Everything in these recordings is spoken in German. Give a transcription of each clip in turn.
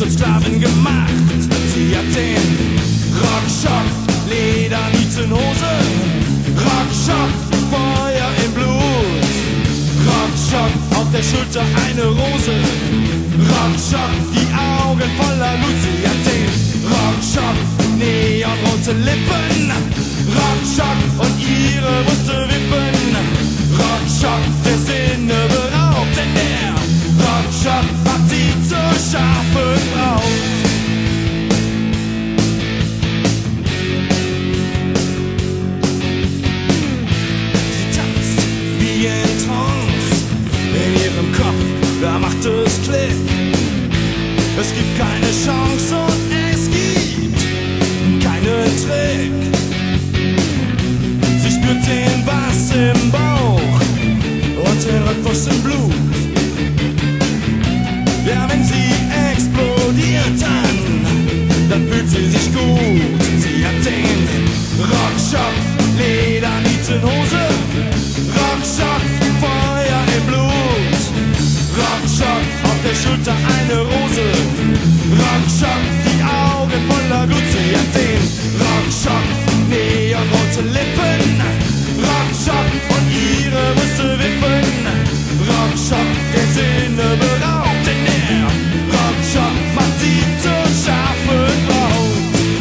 Sklaven gemacht. Sie hat den Rockschock, Ledernietenhose, Rockschock, Feuer im Blut, Rockschock, auf der Schulter eine Rose, Rockschock, die Augen voller Blut. Sie hat den Rockschock, neonrote Lippen, Rockschock und ihre Brüste wippen, Rockschock, der Sinne beraubt, denn der Rockschock macht sie zur scharfen Braut. Sie tanzt wie in Trance, in ihrem Kopf, da macht es Klick. Es gibt keine Chance und es gibt keinen Trick. Sie spürt den Bass im Bauch und den Rhythmus im Blut. Ja, wenn sie explodiert, dann fühlt sie sich gut. Sie hat den Rockschock, Ledernietenhose, Rockschock, Feuer im Blut, Rockschock, auf der Schulter eine Rose, Rockschock, die Augen voller Blut. Sie hat den Rockschock, neonrote Lippen, Rockschock und ihre Brüste wippen, Rockschock, der Sinne beraubt, denn der Rockschock macht sie zur scharfen Braut.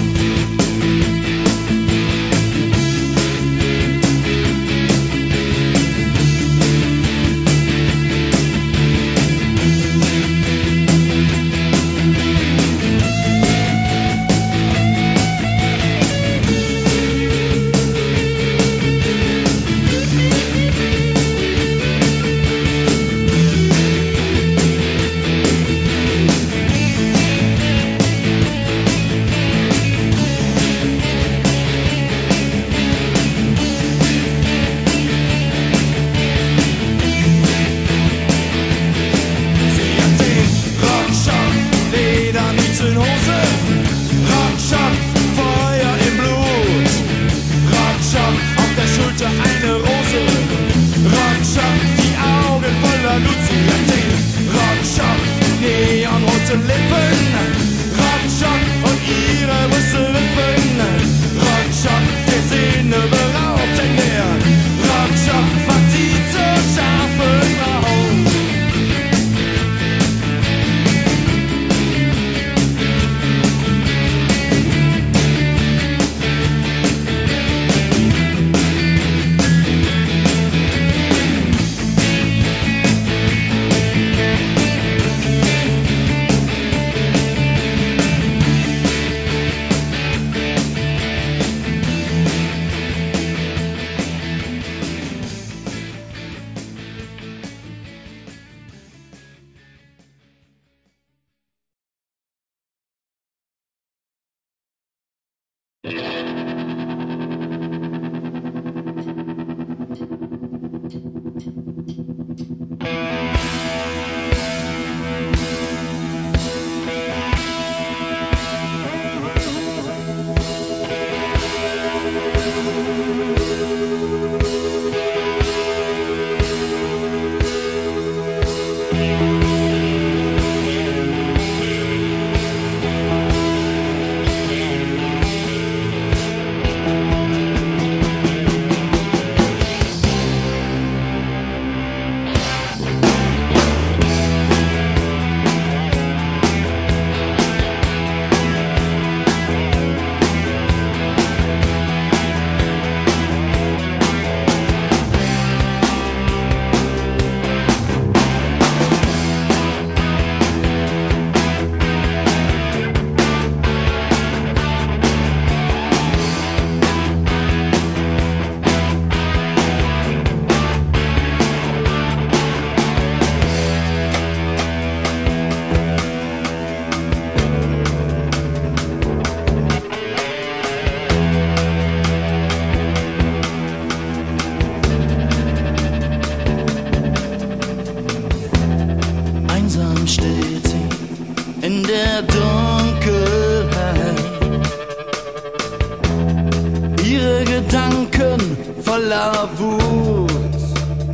voller Wut.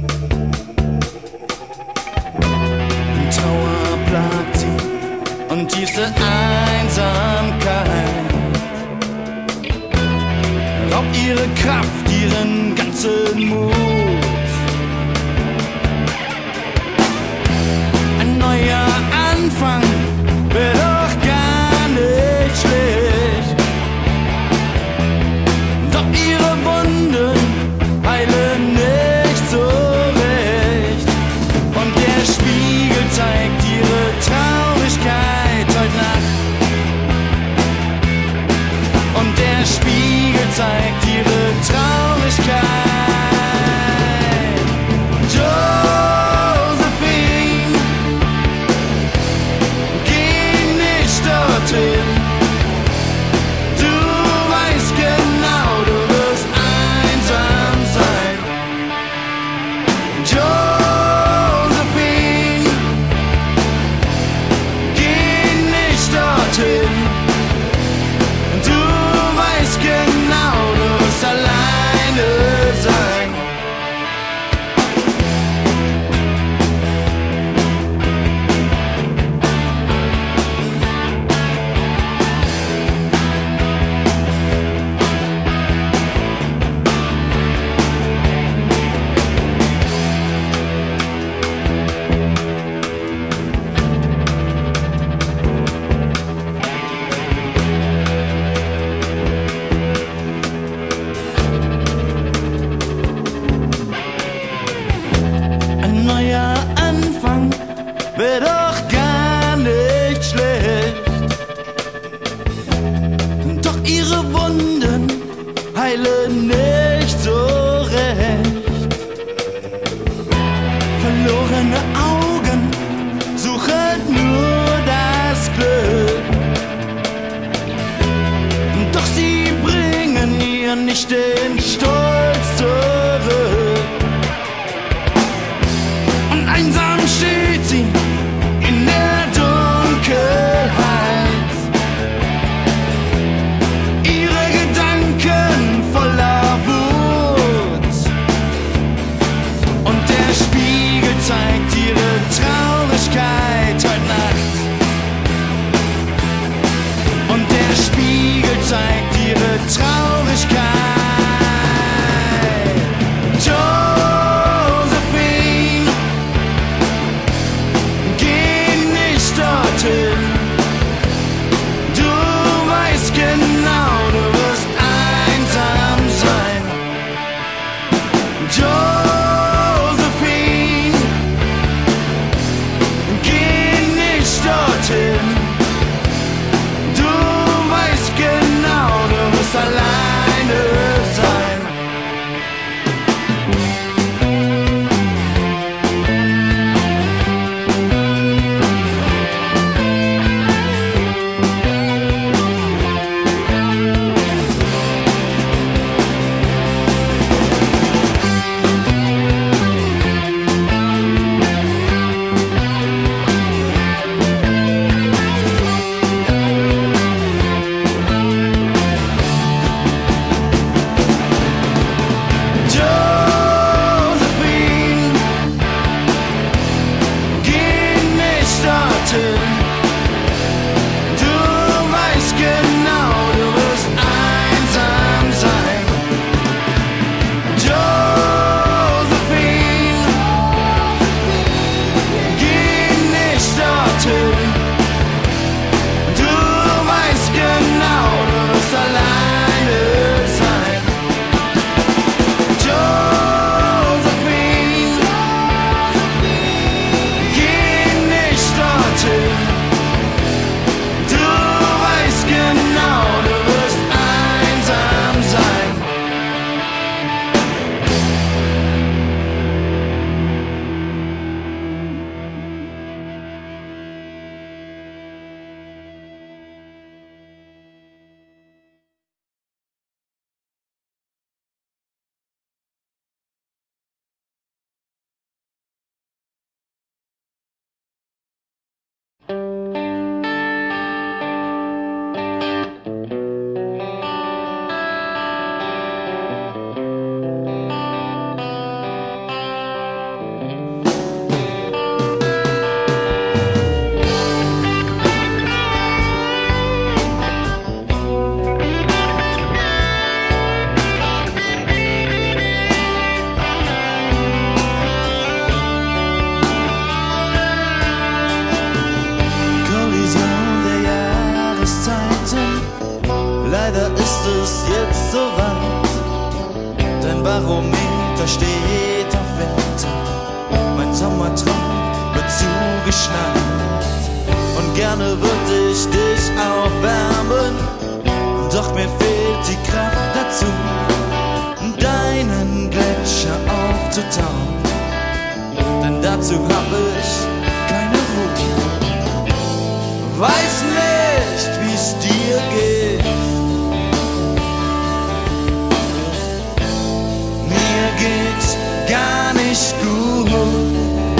Trauer plagt sie und tiefste Einsamkeit raubt ihre Kraft, ihren ganzen Mut. Ein neuer Anfang wird doch gar nicht schlecht, doch ihre Wunden heilen nicht so recht. Und der Spiegel zeigt ihre Traurigkeit heute Nacht. Und der Spiegel zeigt ihre Traurigkeit. Josephine, geh nicht dorthin. Du weißt genau, du wirst einsam sein. Josephine, geh nicht dorthin. Du weißt genau, du wirst alleine sein. Ein neuer Anfang wäre doch gar nicht schlecht, doch ihre Wunden heilen nicht so recht. Verlorene Augen suchen nur das Glück, doch sie bringen ihr nicht den Stolz zurück. Und einsam steht sie in der Dunkelheit, ihre Gedanken voller Wut. Und der Spiegel zeigt ihre Traurigkeit heute Nacht. Und der Spiegel zeigt ihre Traurigkeit. Josephine, geh nicht dorthin. Du weißt genau, du wirst einsam sein. Josephine, geh nicht dorthin. Du weißt genau, du wirst alleine Leider ist es jetzt soweit, dein Barometer steht auf Winter, mein Sommertraum wird zugeschneit und gerne würde ich dich aufwärmen, doch mir fehlt die Kraft dazu, deinen Gletscher aufzutauen, denn dazu hab ich keine Ruhe. Weiß nicht, wie's dir geht, mir geht's gar nicht gut.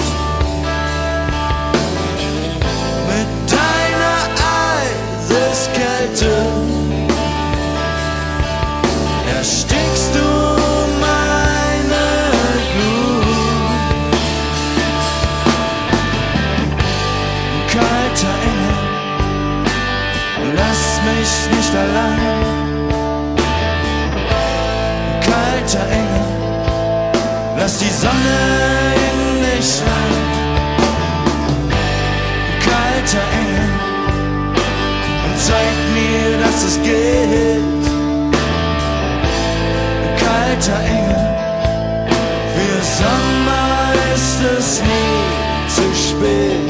Mit deiner Eiseskälte erstickst du meine Glut. Kalter Engel, lass mich nicht allein. Kalter Engel, lass die Sonne in dich rein. Kalter Engel, und zeig mir, dass es geht. Kalter Engel, für Sommer ist es nie zu spät.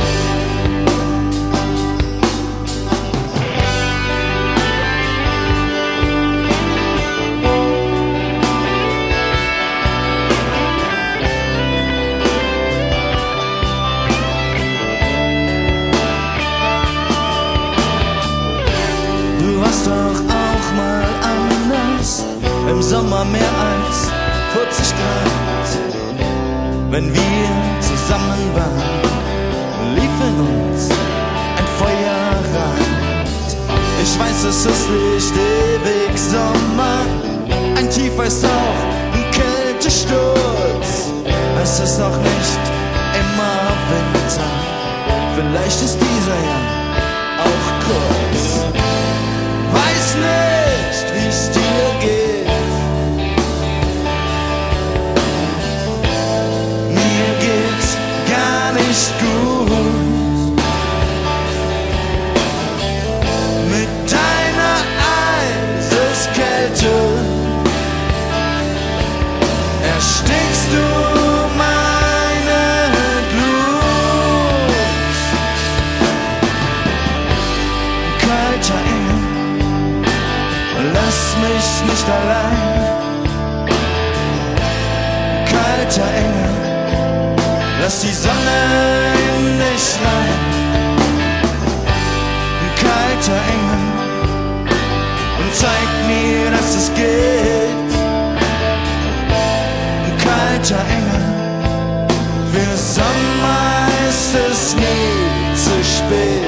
Du warst doch auch mal anders, im Sommer mehr als 40 Grad. Wenn wir zusammen waren, lief in uns ein Feuerrad. Ich weiß, es ist nicht ewig Sommer, ein Tiefeistauch, ein Kältesturz. Es ist auch nicht immer Winter, vielleicht ist dieser Jahr auch kurz. Weiß nicht, wie's dir geht, mir geht's gar nicht gut. Mit deiner Eiseskälte erstickst du meine Glut. Kalter Engel, lass mich nicht allein. Kalter Engel, lass die Sonne in dich rein. Kalter Engel, und zeig mir, dass es geht. Kalter Engel, für Sommer ist es nie zu spät.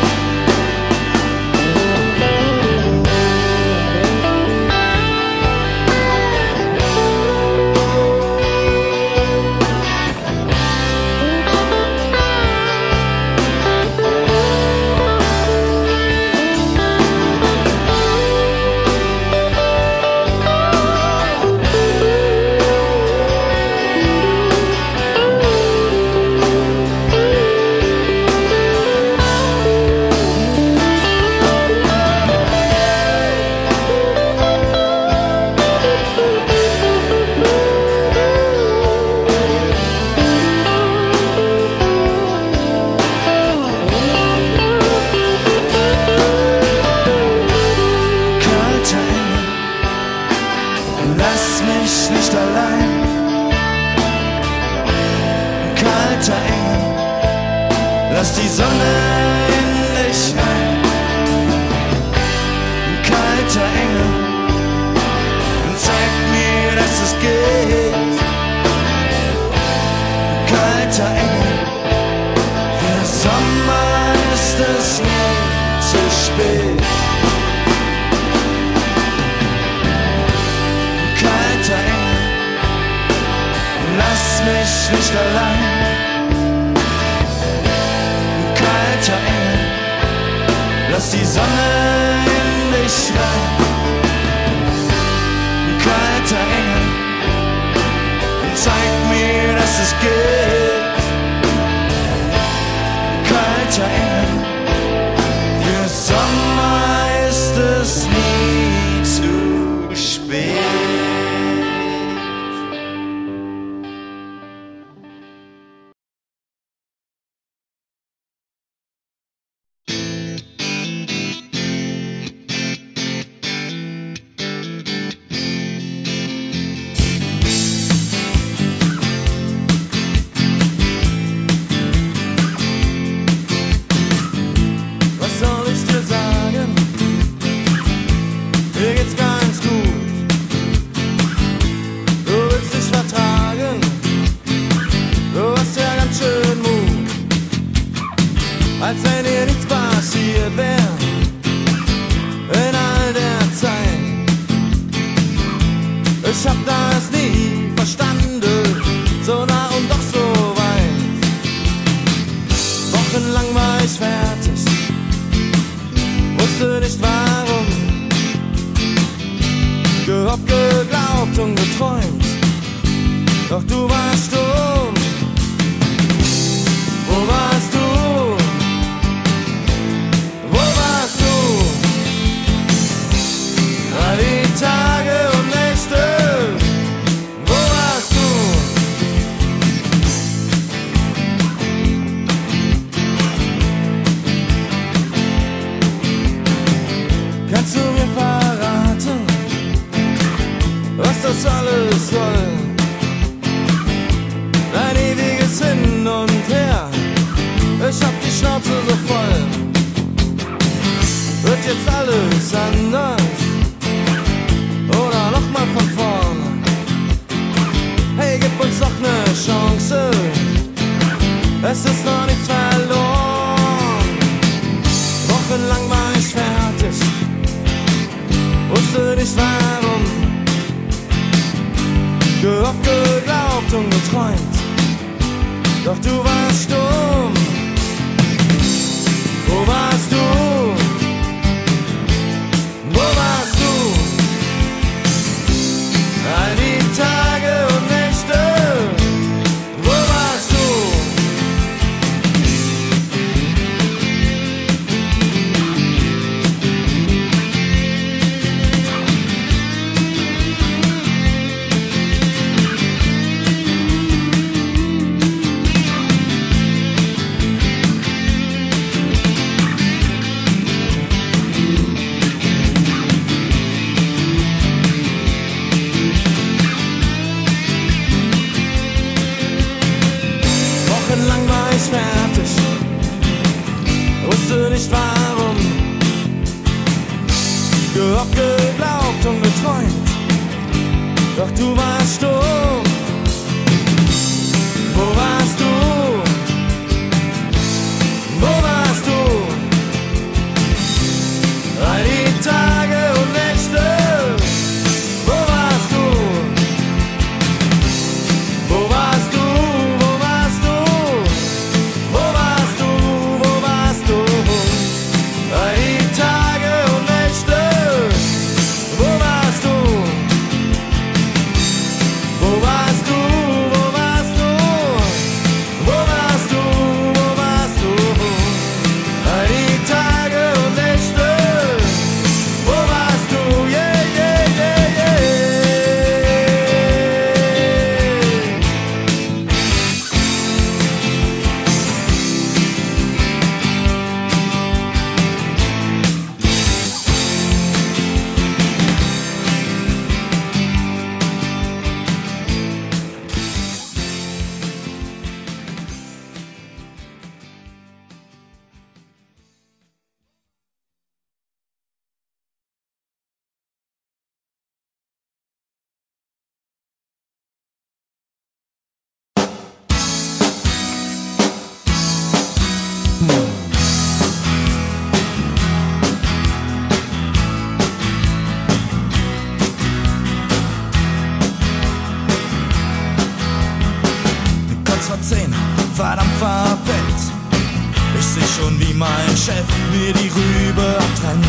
Lass mich nicht allein. Kalter Engel, lass die Sonne in dich rein. Kalter Engel, und zeig mir, dass es geht. Kalter Engel, für Sommer ist es nie zu spät. Kalter Engel, lass mich nicht allein. Kalter Engel, lass die Sonne in dich rein. Kalter Engel, und zeig mir, dass es geht. Kalter Engel, für Sommer ist es nie Ich hab das nie verstanden, so nah und doch so weit. Wochenlang war ich fertig, wusste nicht warum. Gehofft, geglaubt und geträumt, doch du warst stumm. Wo warst du? Wo warst du? All die Tage und Nächte, wo warst du? Kannst du mir verraten, was das alles soll? Dein ewiges Hin und Her, ich hab die Schnauze so voll. Wird jetzt alles anders oder nochmal von vorn? Hey, gib uns doch ne Chance, es ist noch nichts verloren. Wochenlang war ich fertig, wusste nicht warum. Gehofft, geglaubt und geträumt, doch du warst stumm. Wo warst du? Wo warst du? All die Tage und Nächte, wo warst du? Wochenlang war ich fertig, wusste nicht warum. Gehofft, geglaubt und geträumt, doch du warst stumm. Wo warst du? Wo warst du? All die Tage und Nächte, wo warst du? Wo warst du? Wo warst du? Wo warst du? Wo warst du? All die Tage und Nächte, wo warst du? Wo warst du? Wo warst du? Wo warst du? Wo warst du? All die Tage und Nächte, wo warst du? Yeah, yeah, yeah, yeah. Kurz vor 10, verdammt verpennt. Ich seh schon, wie mein Chef mir die Rübe abtrennt.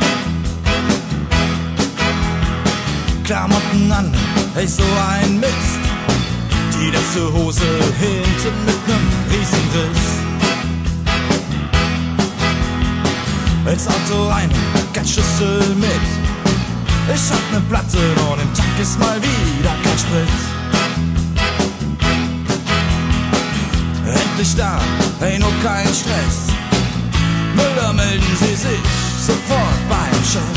Klamotten an, hey, so ein Mist. Die letzte Hose hinten mit nem Riesenriss. Ins Auto rein, kein Schlüssel mit. Ich hab ne Platte und im Tank ist mal wieder kein Sprit. Endlich da, hey, nur kein Stress. Müller, melden Sie sich sofort beim Chef.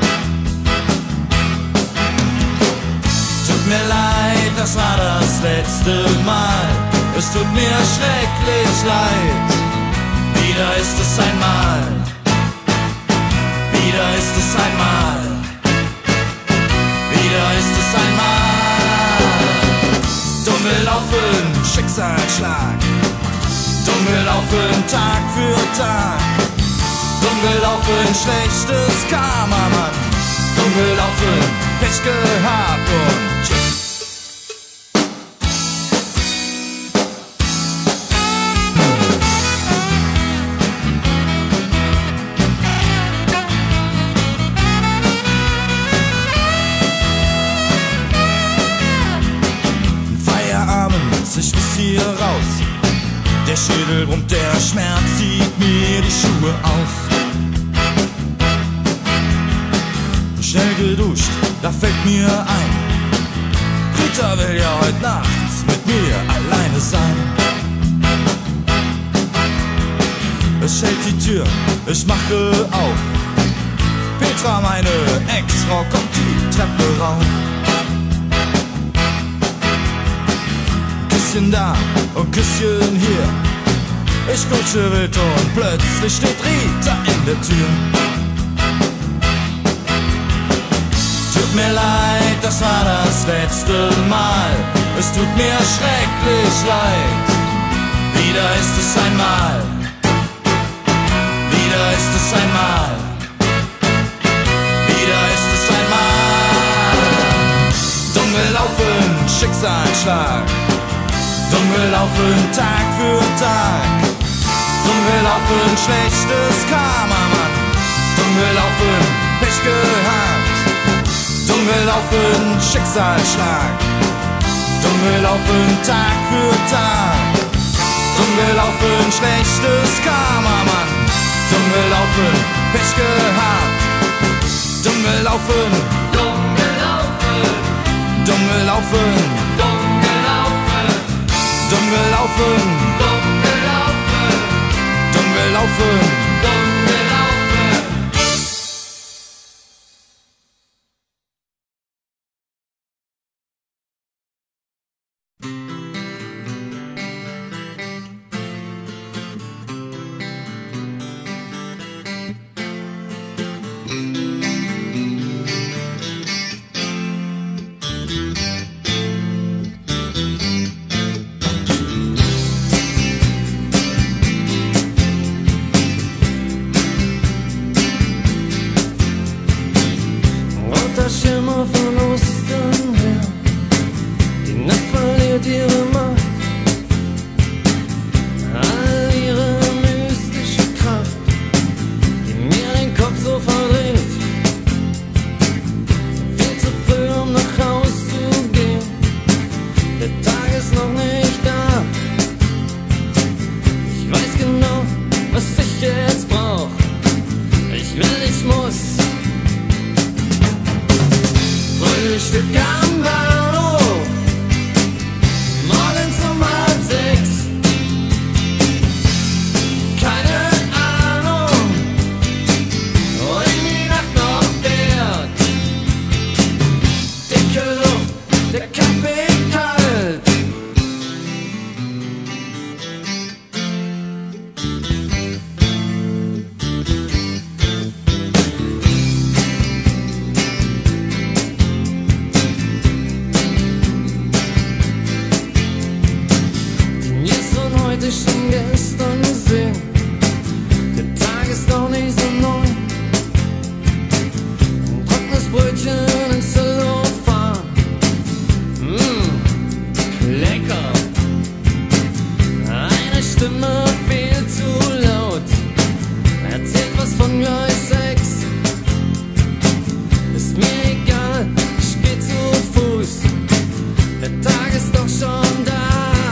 Tut mir leid, das war das letzte Mal. Es tut mir schrecklich leid. Wieder ist es einmal. Wieder ist es einmal. Wieder ist es einmal. Dumm gelaufen, Schicksalsschlag. Dumm gelaufen, Tag für Tag. Dumm gelaufen, schlechtes Karma, Mann. Dumm gelaufen, Pech gehabt und tschüss. Ich muss hier raus, der Schädel brummt, der Schmerz zieht mir die Schuhe aus. Schnell geduscht, da fällt mir ein, Rita will ja heute Nacht mit mir alleine sein. Es hält die Tür, ich mache auf, Petra, meine Ex-Frau, kommt die Treppe rauf. Küsschen da und Küsschen hier, ich kutsche wild und plötzlich steht Rita in der Tür. Tut mir leid, das war das letzte Mal, es tut mir schrecklich leid. Wieder ist es einmal, wieder ist es einmal, wieder ist es einmal. Dumm gelaufen, Schicksalsschlag, dumm gelaufen, Tag für Tag, dumm gelaufen, schlechtes Karma, Mann, dumm gelaufen, Pech gehabt, dumm gelaufen, Schicksalsschlag, dumm gelaufen, Tag für Tag, dumm gelaufen, schlechtes Karma, Mann, dumm gelaufen, Pech gehabt, dumm gelaufen, dumm gelaufen, dumm gelaufen, dumm gelaufen, dumm gelaufen, dumm gelaufen, dumm gelaufen, dumm gelaufen. Der Schimmer von Osten her, die Nacht verliert ihre Macht, all ihre mystische Kraft, die mir den Kopf so verdreht. Viel zu früh, um nach Haus zu gehen, der Tag ist noch nicht da. Ich weiß genau, was ich jetzt brauch, ich will, ich muss. Frühstück am Bahnhof, morgens um 5:30. Keine Ahnung, wohin die Nacht noch fährt. Dicke Luft, der Kaffee kalt. Heute schon gestern gesehen, der Tag ist noch nicht so neu. Ein trockenes Brötchen ins Zellophan, lecker. Eine Stimme viel zu laut, erzählt was von gleich 6. Ist mir egal, ich geh zu Fuß, der Tag ist doch schon da.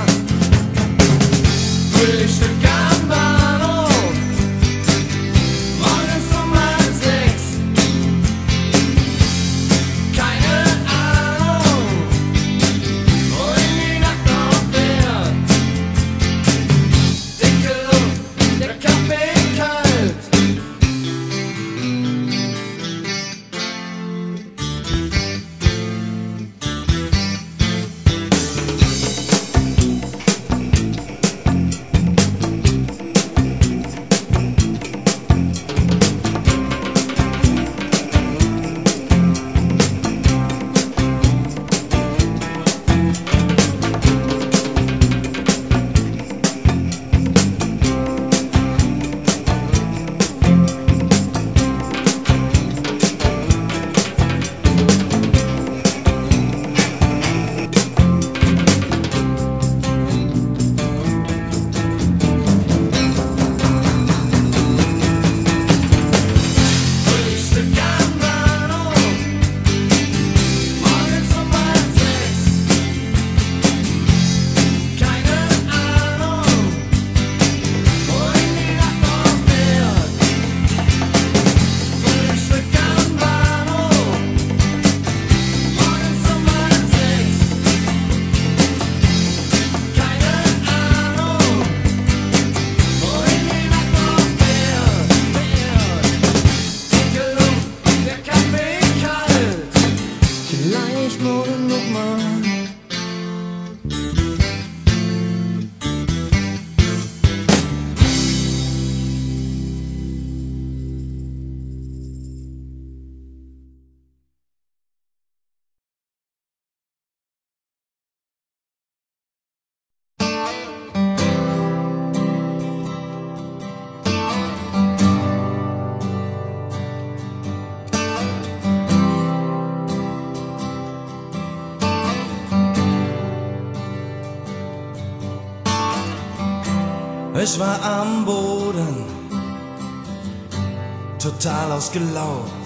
Frühstück am Bahnhof, morgens um 5:30. Ich war am Boden, total ausgelaugt,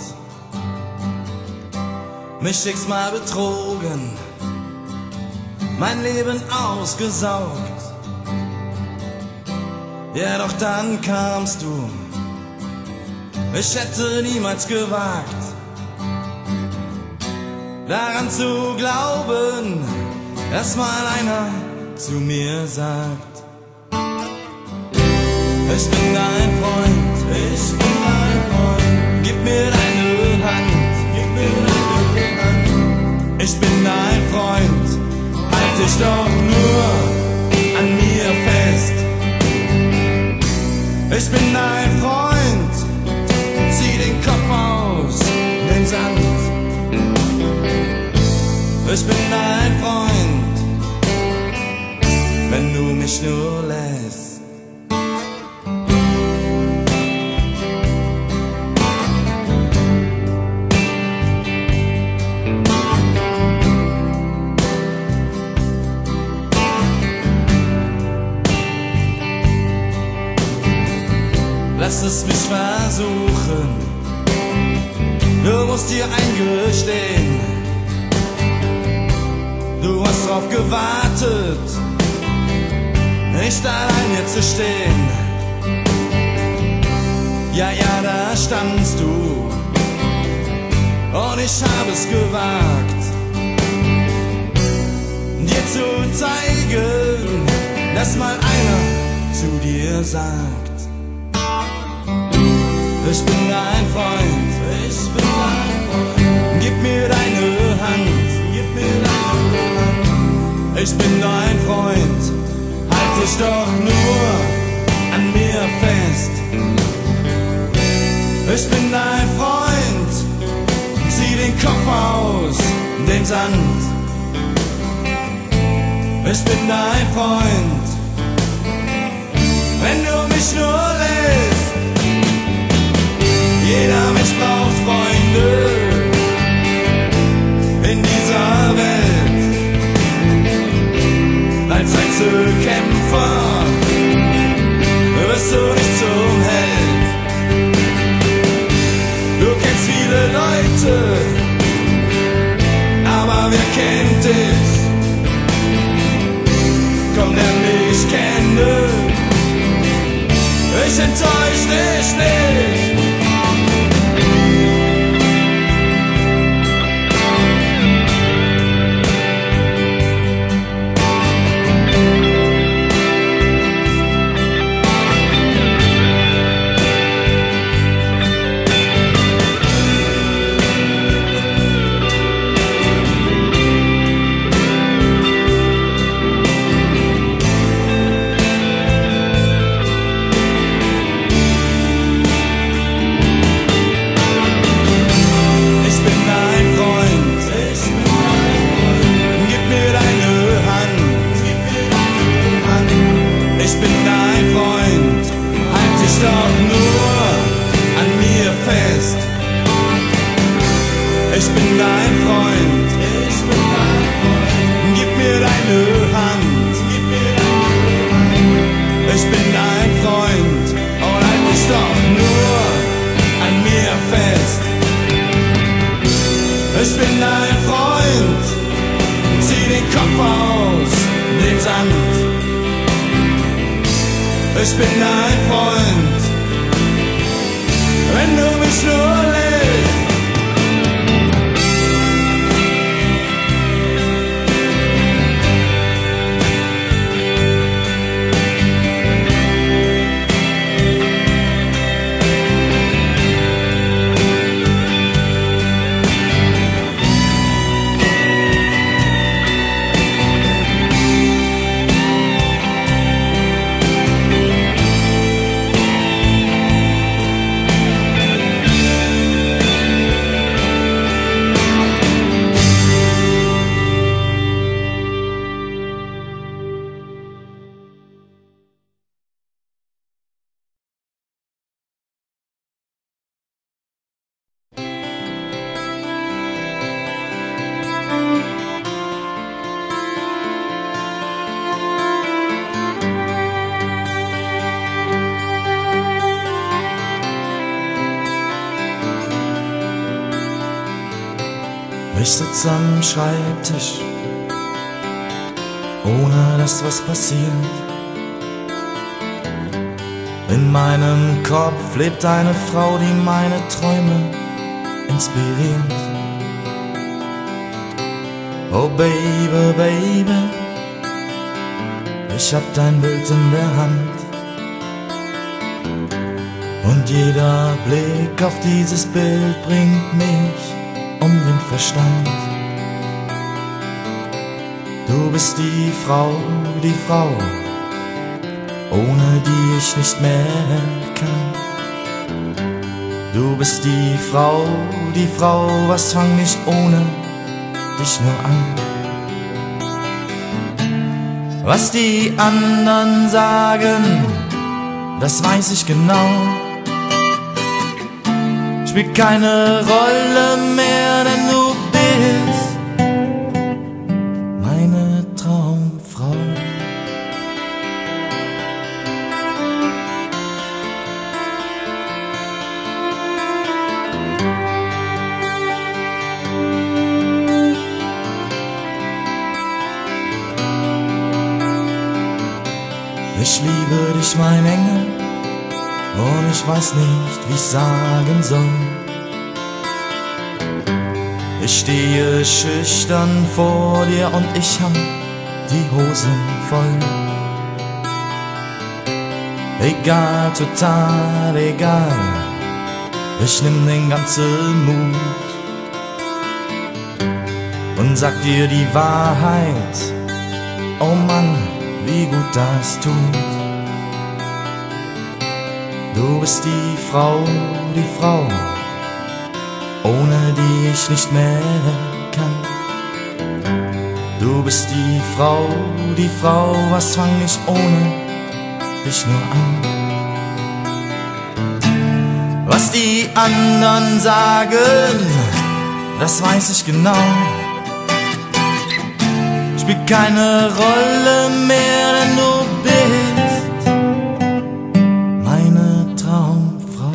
mich x-mal betrogen, mein Leben ausgesaugt. Ja, doch dann kamst du, ich hätte niemals gewagt, daran zu glauben, dass mal einer zu mir sagt: Ich bin dein Freund, ich bin dein Freund, gib mir deine Hand, gib mir deine Hand. Ich bin dein Freund, halt dich doch nur an mir fest. Ich bin dein Freund, zieh den Kopf aus den Sand. Ich bin dein Freund, wenn du mich nur lässt. Lass es mich versuchen, du musst dir eingestehen, du hast drauf gewartet, nicht allein hier zu stehen. Ja, da standst du und ich hab es gewagt, dir zu zeigen, dass mal einer zu dir sagt: Ich bin dein Freund, ich bin dein Freund, gib mir deine Hand, gib mir deine Hand. Ich bin dein Freund, halt dich doch nur an mir fest. Ich bin dein Freund, zieh den Kopf aus den Sand. Ich bin dein Freund, wenn du mich nur lässt. Jeder Mensch braucht Freunde in dieser Welt. Als Einzelkämpfer wirst du nicht zum Held. Du kennst viele Leute, aber wer kennt dich? Komm, lern mich kennen, ich enttäusch dich nicht. Ich bin dein Freund, ich bin dein Freund, gib mir deine Hand, gib mir deine Hand. Ich bin dein Freund, und halt dich doch nur an mir fest. Ich bin dein Freund, zieh den Kopf aus den Sand. Ich bin dein Freund, wenn du mich nur lässt. Ich sitz am Schreibtisch, ohne dass was passiert. In meinem Kopf lebt eine Frau, die meine Träume inspiriert. Oh Baby, Baby, ich hab dein Bild in der Hand. Und jeder Blick auf dieses Bild bringt mich um den Verstand. Du bist die Frau, ohne die ich nicht mehr kann. Du bist die Frau, was fang ich ohne dich nur an? Was die anderen sagen, das weiß ich genau. Spielt keine Rolle mehr, denn du bist meine Traumfrau. Ich liebe dich, mein Engel, und ich weiß nicht, wie ich's sagen soll. Ich stehe schüchtern vor dir und ich hab die Hosen voll. Egal, total egal, ich nimm den ganzen Mut und sag dir die Wahrheit. Oh Mann, wie gut das tut. Du bist die Frau, ohne die ich nicht mehr kann. Du bist die Frau, was fang ich ohne dich nur an? Was die anderen sagen, das weiß ich genau. Spielt keine Rolle mehr, denn du bist meine Traumfrau.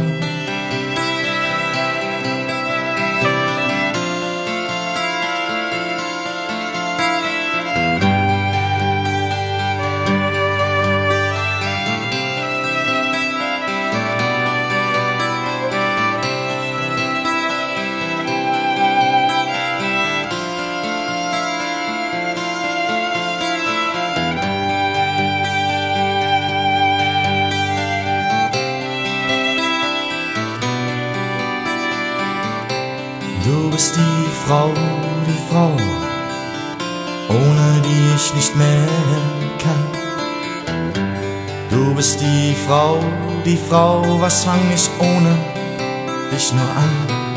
Du bist die Frau, ohne die ich nicht mehr kann. Du bist die Frau, was fang ich ohne dich nur an?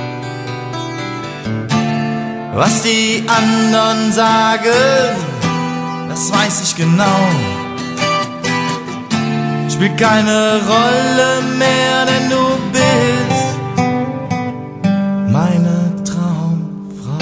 Was die anderen sagen, das weiß ich genau. Spielt keine Rolle mehr, denn du bist meine Traumfrau.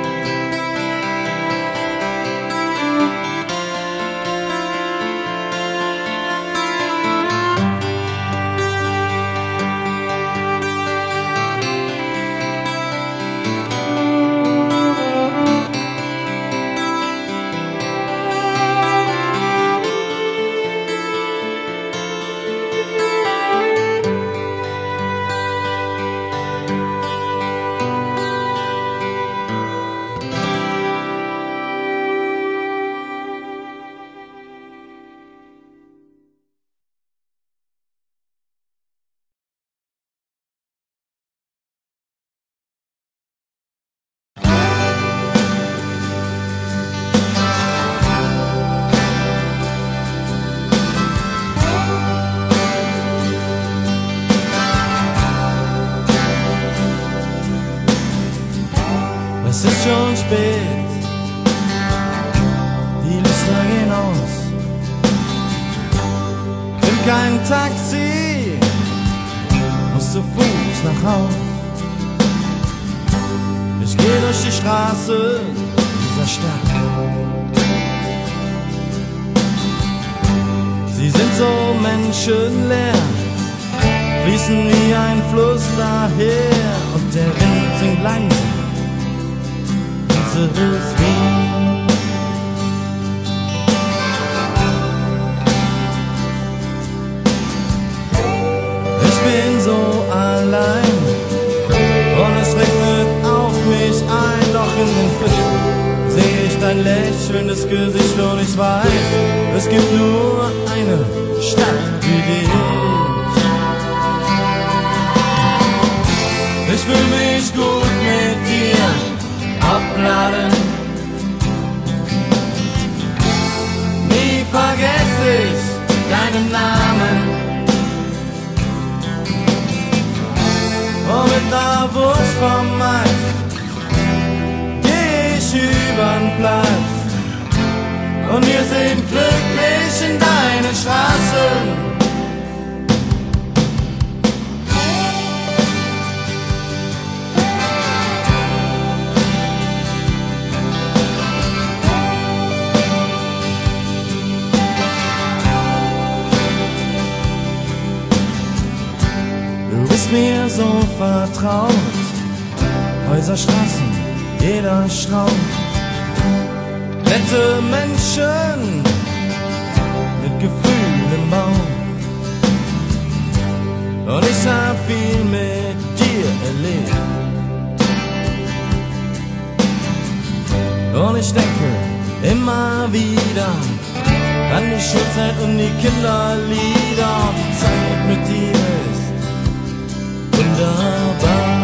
Es ist schon spät, die Lichter gehen aus. Find kein Taxi, muss zu Fuß nach Haus. Ich geh durch die Straße dieser Stadt. Sie sind so menschenleer, fließen wie ein Fluss daher und der Wind singt langsam dieses Wien. Ich bin so allein und es regnet auf mich ein, doch in den Fischen sehe ich dein lächelndes Gesicht und ich weiß, es gibt nur eine Stadt wie dich. Ich fühl mich gut mit dir, abladen. Nie vergesse ich deinen Namen. Und mit der Wurst vom Mais geh ich übern Platz. Und wir sind glücklich in deinen Straßen. Du bist mir so vertraut, Häuser, Straßen, jeder Strauch, nette Menschen mit Gefühl im Bauch. Und ich hab viel mit dir erlebt. Und ich denke immer wieder an die Schulzeit und die Kinderlieder. Die Zeit mit dir ist wunderbar.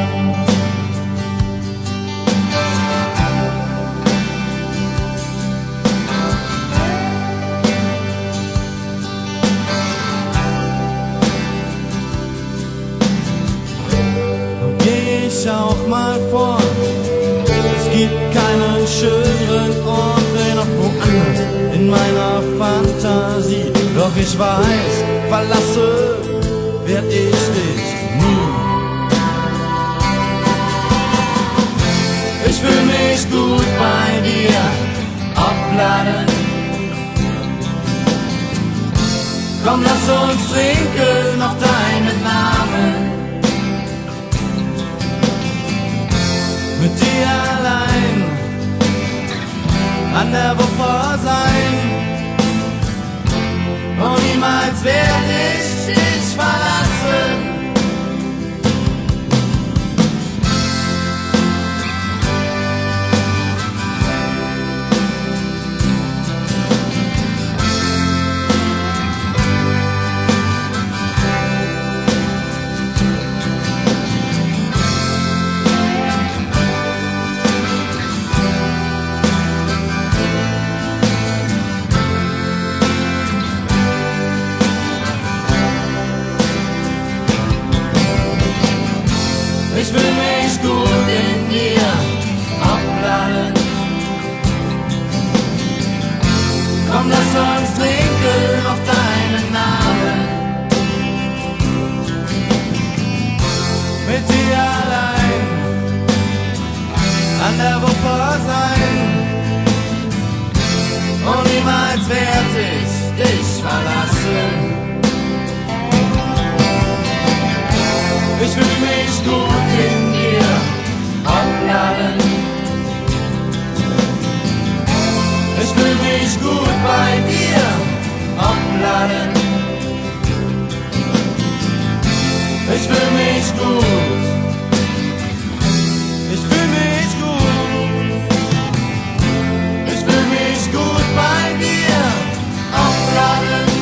Und geh ich auch mal fort, es gibt keinen schöneren Ort, denn auch woanders in meiner Fantasie. Doch ich weiß, verlasse werd ich dich nie. Ich fühl mich gut bei dir, abladen. Komm, lass uns trinken auf deinen Namen. Mit dir allein an der Wupper sein. Und niemals werd ich dich verlassen. Ich will mich gut in dir abladen. Komm, lass uns trinken auf deinen Namen. Mit dir allein an der Wupper sein. Und niemals werd ich dich verlassen. Ich fühl mich gut in dir abladen. Ich fühl mich gut bei dir abladen. Ich fühl mich gut. Ich fühl mich gut. Ich fühl mich gut bei dir abladen.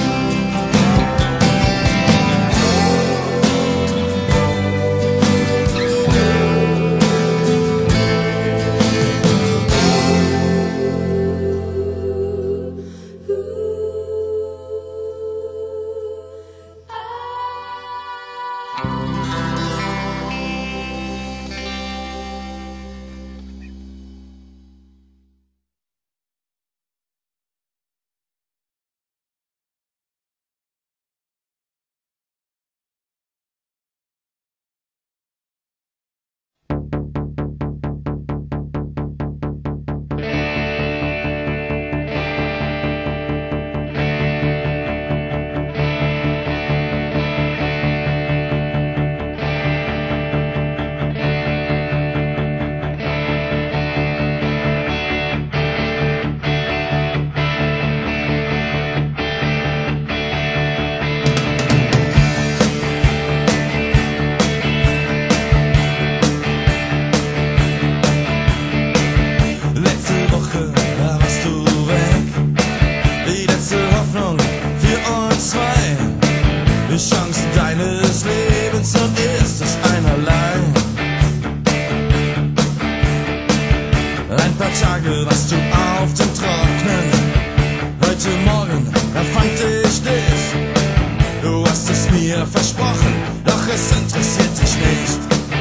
Heute warst du auf dem Trocknen, heute Morgen erfand ich dich. Du hast es mir versprochen, doch es interessiert dich nicht.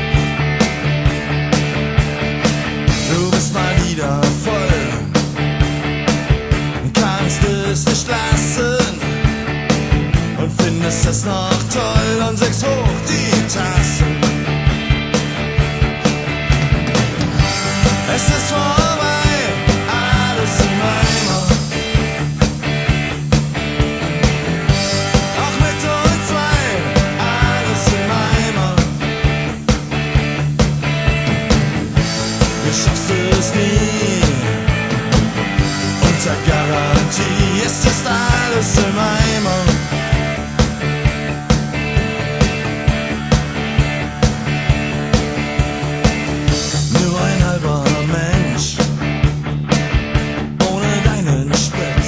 Du bist mal wieder voll, kannst es nicht lassen und findest es noch toll und sägst hoch die Tassen. Es ist vorbei, alles im Eimer. Auch mit uns zwei, alles im Eimer. Du schaffst es nie, unter Garantie ist es alles im Eimer. Nur ein halber Mensch, ohne deinen Sprit,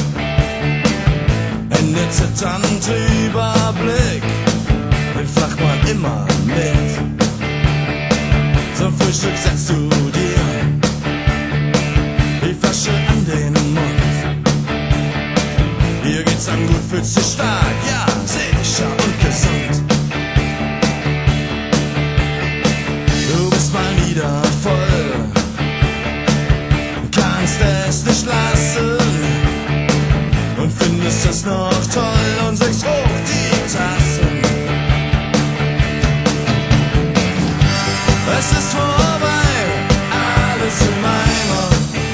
Hände zittern, trüber Blick, den Flachmann immer mit. Zum Frühstück setzt du dir die Flasche an den Mund. Dir geht's dann gut, fühlst dich stark, ja, sicher und gesund. Du bist mal wieder voll, kannst es nicht lassen und findest es noch toll und sägst hoch die Tassen. Es ist vorbei, alles im Eimer.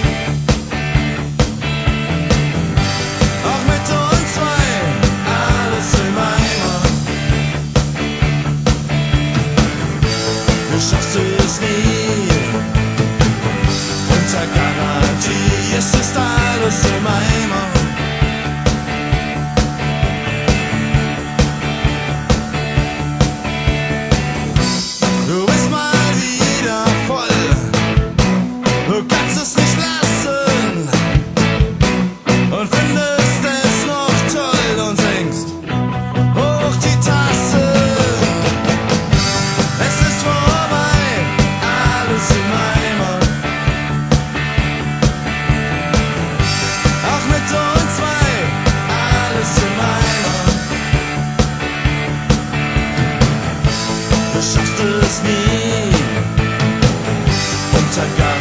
Auch mit uns zwei, alles im Eimer. Du schaffst es nie, unter Garantie ist es alles im Eimer. Du bist mal wieder voll, du kannst es nicht lassen und findest es noch toll und singst hoch die Tasse. Es ist vorbei, alles im Eimer. Auch mit uns zwei, alles im Eimer. Du schaffst es nie, unter Garantie